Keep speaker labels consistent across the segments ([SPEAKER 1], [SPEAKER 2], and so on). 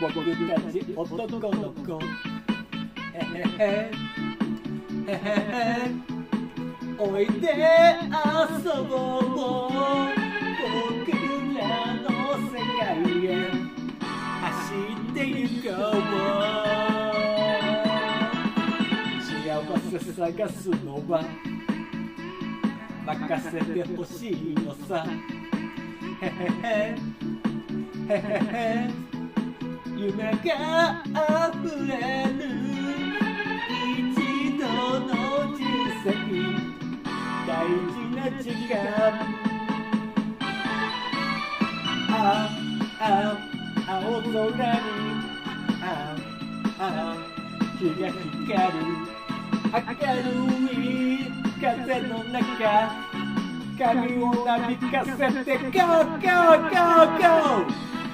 [SPEAKER 1] 僕たち男の子へへへへへへおいで遊ぼう僕らの世界へ走ってゆこう幸せ探すのは任せてほしいのさへへへへへへ夢があふれる一度の人生大事な時間青空に日が光る明るい風の中髪をなびかせて Go Go Go Go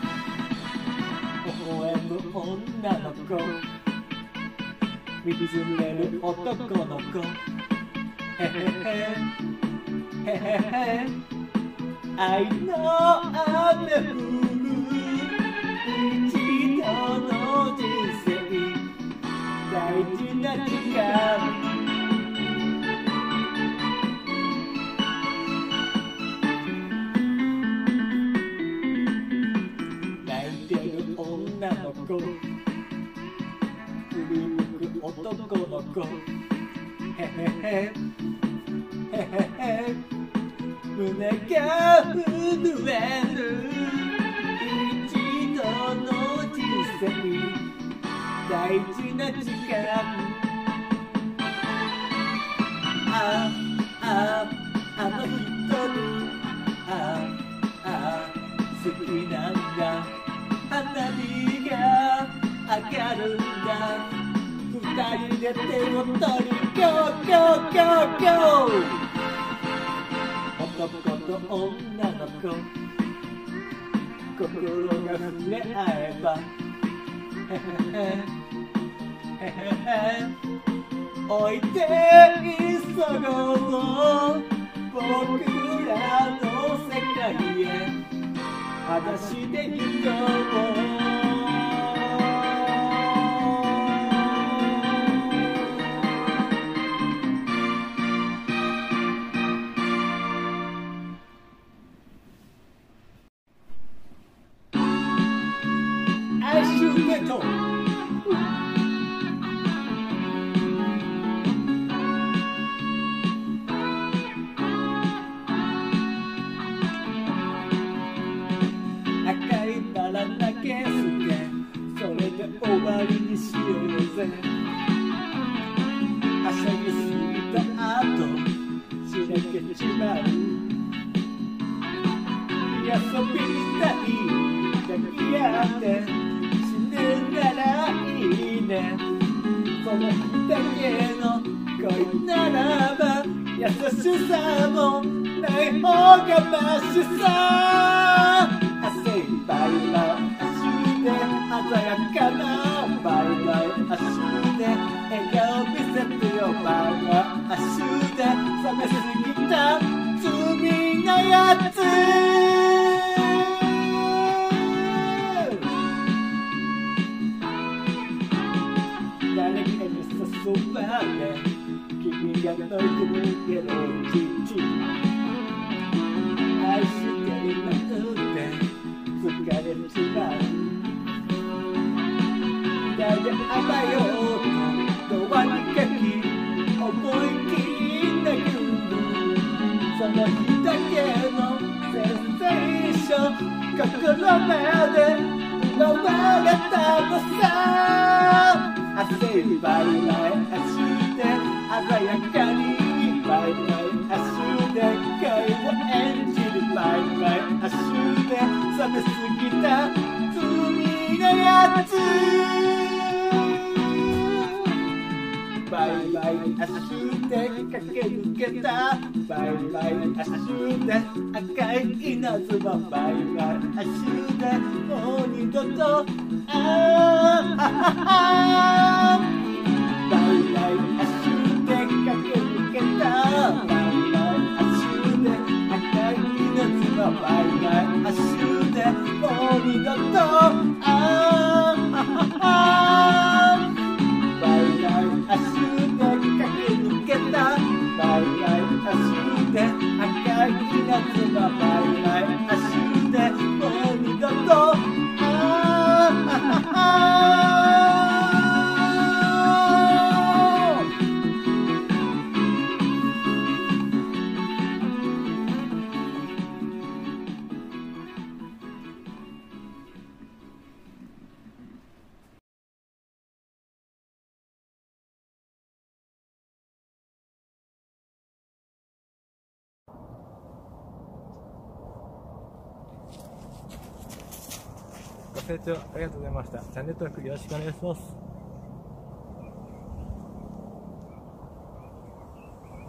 [SPEAKER 1] 微笑む女の子見つめる男の子へへへへへへ愛の雨降る一度の人生大事な時間泣いてる女の子振り向く男の子へへへへへへ胸が震える一度の人生大事な時間あの人に好きなんだ花火が上がるんだ二人で手を取り Go Go Go Go 男と女の子心が触れ合えばへへへへへへおいで急ごう僕らの世界へ裸足で行こう赤いバラ投げ捨てそれで終わりにしようぜはしゃぎすぎた後しらけちまう遊びたい抱き合って死ぬならいいねその日だけの恋ならば優しさもない方がマシさ汗いっぱいの足で鮮やかなバイバイ足で笑顔見せてよバイバイ足で冷めすぎた罪なやつ誰かに誘われ君が乗り込むけどちち愛していなくて疲れちまうだで甘ようとドアにかき思い切り泣くその日だけのセンセーション心まで奪われたのさ汗いバイバイ足で鮮やかにバイバイ足で恋を演じるバイバイ足で冷めすぎた罪のやつバイバイ足で駆け抜けたバイバイ足で赤い稲妻バイバイ足でもう二度とバイバイ足で駆け抜けたバイバイ足で赤い稲妻バイバイ足でもう二度とがバイバイ足でもう二度とご清聴ありがとうございました。チャンネル登録よろしくお願いします。